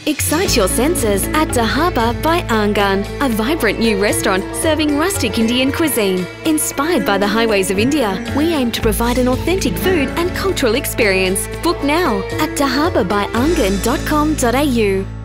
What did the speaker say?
Excite your senses at Dhaba by Aangan, a vibrant new restaurant serving rustic Indian cuisine. Inspired by the highways of India, we aim to provide an authentic food and cultural experience. Book now at dhababayangan.com.au.